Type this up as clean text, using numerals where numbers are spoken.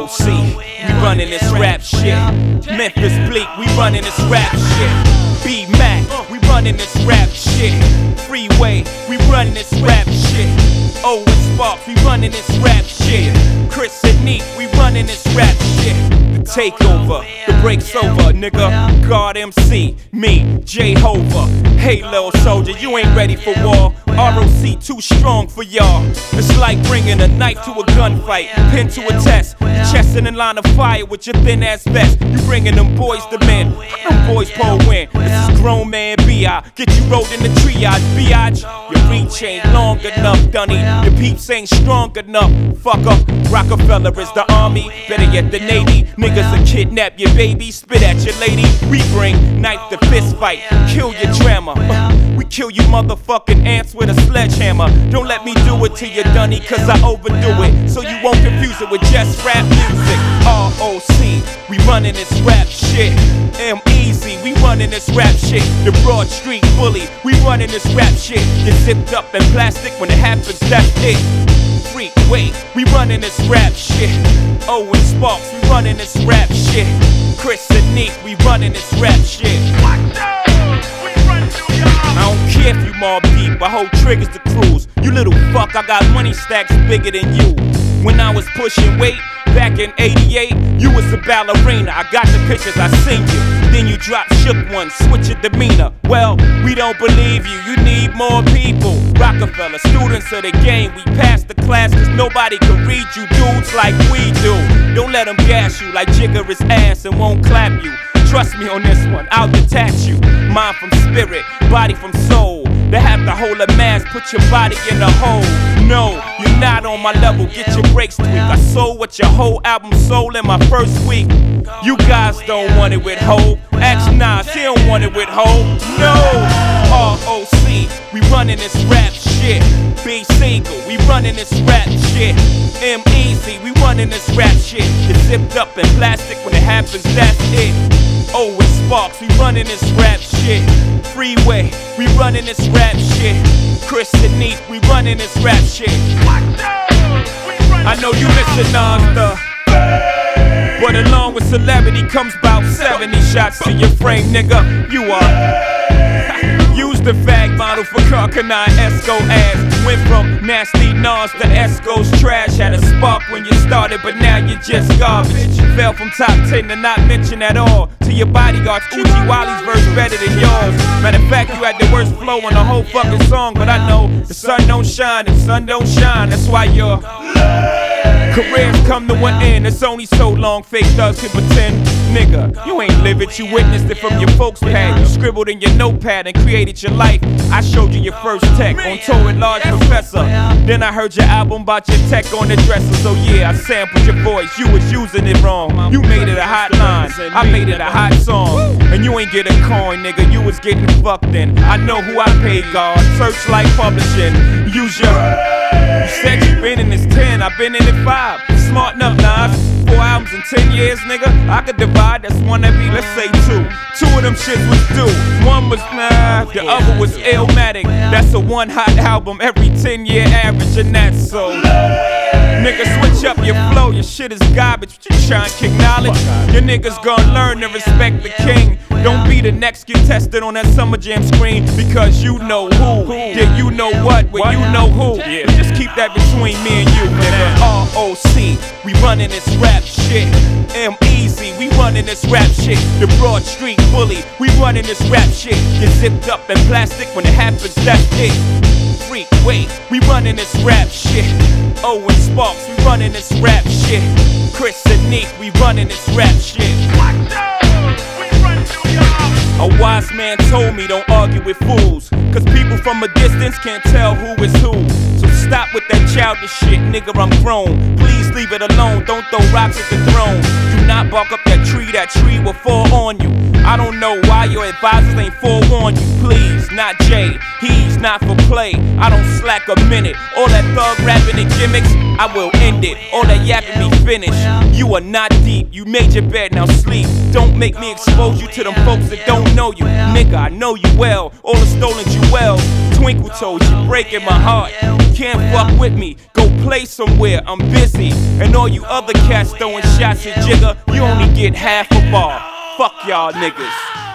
OC, we running this rap shit. Memphis Bleak, we running this rap shit. B-Mac, we running this rap shit. Freeway, we running this rap shit. Owen Sparks, we running this rap shit. Chris and Neat, we running this rap shit. The takeover, the break's over, nigga. God MC, me, Jehovah. Hey, little soldier, you ain't ready for war. ROC too strong for y'all. It's like bringing a knife to a gunfight, pin to a test, your chest in a line of fire with your thin ass vest. You bringing them boys to men, them boys pole win. This is grown man B.I. Get you rolled in the triage, biatch. Your reach ain't long enough, Dunny. Your peeps ain't strong enough, fucker. Rockefeller is the army, better yet the Navy. Niggas will kidnap your baby, spit at your lady. We bring knife to fist fight, kill your drama. We kill you motherfucking ants with a sledgehammer. Don't let me do it to you, Dunny, cause I overdo it. So you won't confuse it with just rap music. ROC, we running this rap shit. M-Easy, we running this rap shit. The Broad Street Bully, we running this rap shit. Get zipped up in plastic when it happens, that's it. Freeway, we running this rap shit. Owen Sparks, we running this rap shit. Chris and Neat, we running this rap shit. I don't care if you mob deep, I hold triggers to cruise. You little fuck, I got money stacks bigger than you. When I was pushing weight, back in 88, you was a ballerina. I got the pictures, I seen you. Then you dropped shook one, switch your demeanor. Well, we don't believe you, you need more people. Rockefeller, students of the game, we passed the class cause nobody can read you dudes like we do. Don't let them gas you like Jigger is ass and won't clap you. Trust me on this one, I'll detach you. Mind from spirit, body from soul. They have to hold a mask, put your body in a hole. No, you're not on my level, get your breaks tweaked. I sold what your whole album sold in my first week. You guys don't want it with Ho. Ask Nas, he don't want it with Ho. No, ROC, we running this rap shit. B Single, we running this rap shit. M-Easy, we running this rap shit. It's zipped up in plastic when it happens, that's it. Owen Sparks, we running this rap shit. Freeway, we running this rap shit. Chris and Neat, we running this rap shit. I know you listen, Nas, but along with celebrity comes about 70 shots to your frame, nigga. You are. Use the fag model for Carcanine Esco ass. Went from nasty Nas to Esco's trash. Had a spark when you started, but now you're just garbage. Fell from top 10 to not mention at all. To your bodyguards, Uchi Wally's verse better than yours. Matter of fact, you had the worst flow on the whole fucking song. But I know the sun don't shine if sun don't shine. That's why your careers come to an end. It's only so long fake thugs can pretend. Nigga, you ain't live it, you witnessed it from your folks' pad. You scribbled in your notepad and created your life. I showed you your first tech on tour with Large Professor. Then I heard your album about your tech on the dresser. So yeah, I sampled your voice, you was using it wrong. You made it a hot line, I made it a hot song. And you ain't get a coin, nigga, you was getting fucked in. I know who I paid, God, Searchlight Publishing. Use your... You said you been in this 10, I been in it 5. Smart enough, Nas. 4 albums in 10 years, nigga. I could divide, that's one every, let's say 2. 2 of them shits was due. One was nah, the other was Illmatic. That's a one hot album every 10-year average, and that's so. Nigga, switch up your flow, your shit is garbage. But you trying to kick knowledge. Your niggas gonna learn to respect the king. Don't be the next get tested on that Summer Jam screen because you know who. Yeah, you know what, well, you know who. Yeah. Just keep that between me and you, nigga. ROC, we running this rap shit. M-Easy, we running this rap shit. The Broad Street Bully, we running this rap shit. Get zipped up in plastic when it happens, that's it. Freeway, we running this rap shit. Owen Sparks, we running this rap shit. Chris and Neat, we running this rap shit. A wise man told me don't argue with fools, cause people from a distance can't tell who is who. So stop with that childish shit, nigga, I'm grown. Please leave it alone, don't throw rocks at the throne. Do not bark up that tree will fall on you. I don't know why your advisors ain't forewarned you. Please, not Jay, he's not for play. I don't slack a minute. All that thug rapping and gimmicks, I will end it. All that yapping me finished. You are not deep, you made your bed, now sleep. Don't make me expose you to them folks that don't know you. Nigga, I know you well, all the stolen jewels. Twinkle toes, you breaking my heart. Can't can't fuck with me, go play somewhere, I'm busy. And all you other cats throwing shots at Jigga, you only get half a bar. Fuck y'all niggas.